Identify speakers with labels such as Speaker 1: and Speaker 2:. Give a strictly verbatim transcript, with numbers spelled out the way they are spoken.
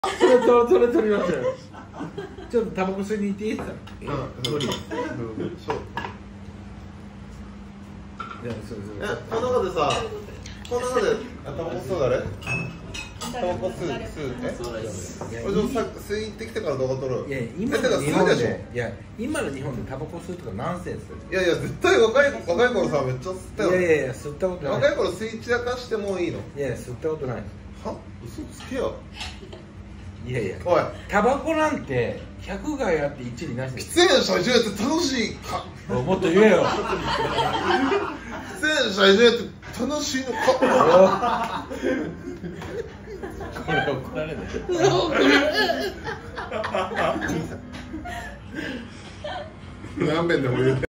Speaker 1: それそれそれ取りましたよ。ちょっとタバコ吸いに行っていいですか。無理。
Speaker 2: そう。
Speaker 1: いや、そうそう。
Speaker 2: え、この中でさ、この中でタバコ吸う誰？タバコ吸う吸うえ？俺ちょっとさ吸いってきてから動画撮る。
Speaker 1: いや、今の日本で、いや、今の日本でタバコ吸うとかナンセンス。
Speaker 2: いやいや、絶対若い若い頃さめっちゃ吸ったよ。
Speaker 1: いやいやいや、吸ったことない。
Speaker 2: 若い頃吸い散らかしてもいいの？
Speaker 1: いやいや、吸ったことない。
Speaker 2: は？嘘つけよ。
Speaker 1: いやいや、
Speaker 2: おい、
Speaker 1: タバコなんて百害あって一理なしです。
Speaker 2: 喫煙者いじめって楽しいか。
Speaker 1: もっと言えよ。
Speaker 2: 喫煙者いじめって楽しいのか。
Speaker 1: これ怒られない。
Speaker 2: 何遍でも言うて。